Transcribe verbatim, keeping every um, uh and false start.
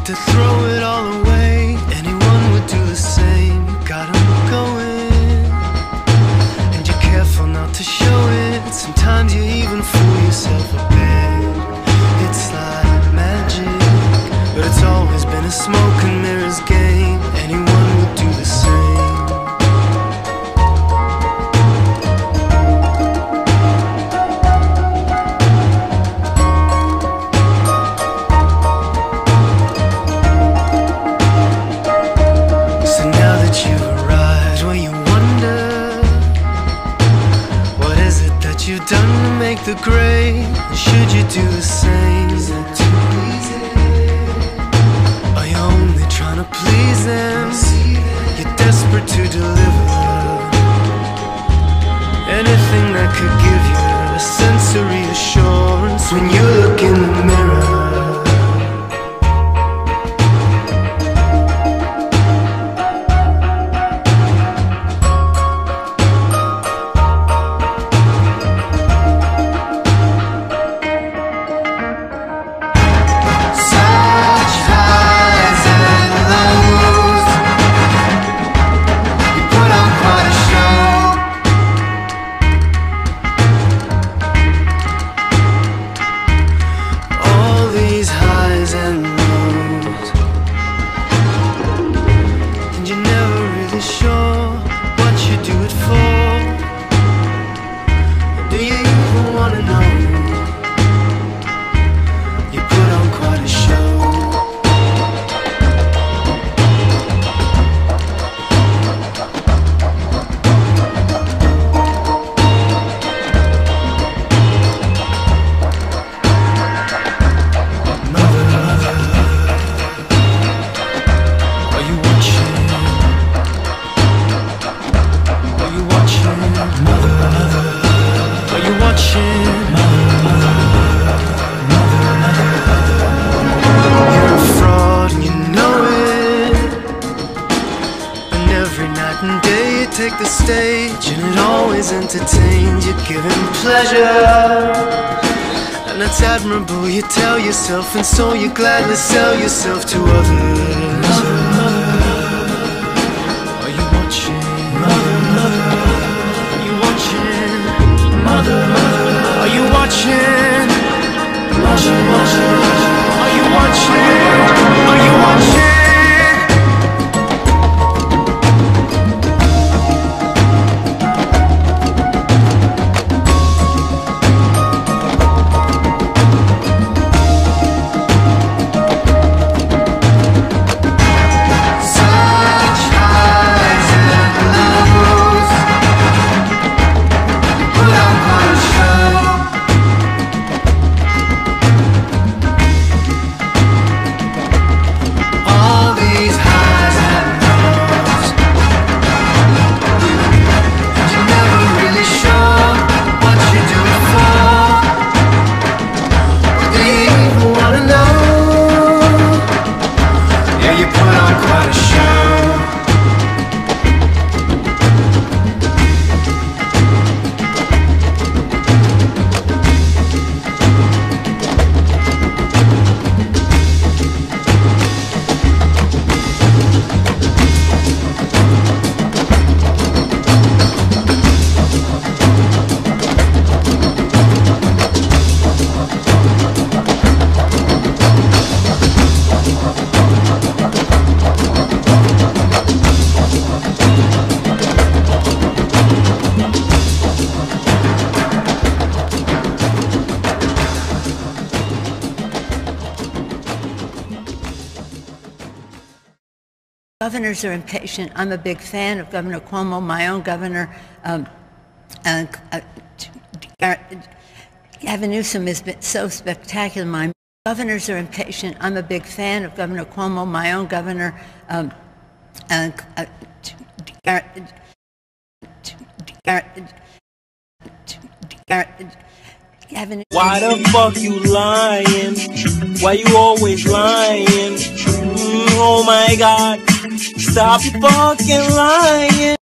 to throw it all away. Anyone would do the same. You got 'em going, and you're careful not to show it. Sometimes you even fool yourself a bit. It's like magic, but it's always been a smoke and mirrors game. Anyone would do the same. You've done to make the grade. Should you do the same? Is that too easy? Are you only trying to please them? You're desperate to deliver anything that could give you a sense of reassurance when you look in the mirror. Take the stage and it always entertains. You're giving pleasure, and that's admirable. You tell yourself, and so you gladly sell yourself to others. Mother, are you watching? Mother, mother, are you watching? Mother, are you watching? Watching, watching, are you watching? Are you watching? Governors are impatient. I'm a big fan of Governor Cuomo, my own governor. Um, uh, uh, Gavin Newsom has been so spectacular. My governors are impatient. I'm a big fan of Governor Cuomo, my own governor. Um, uh, uh, Why the fuck you lying? Why you always lying? Mm, oh my God, stop fucking lying.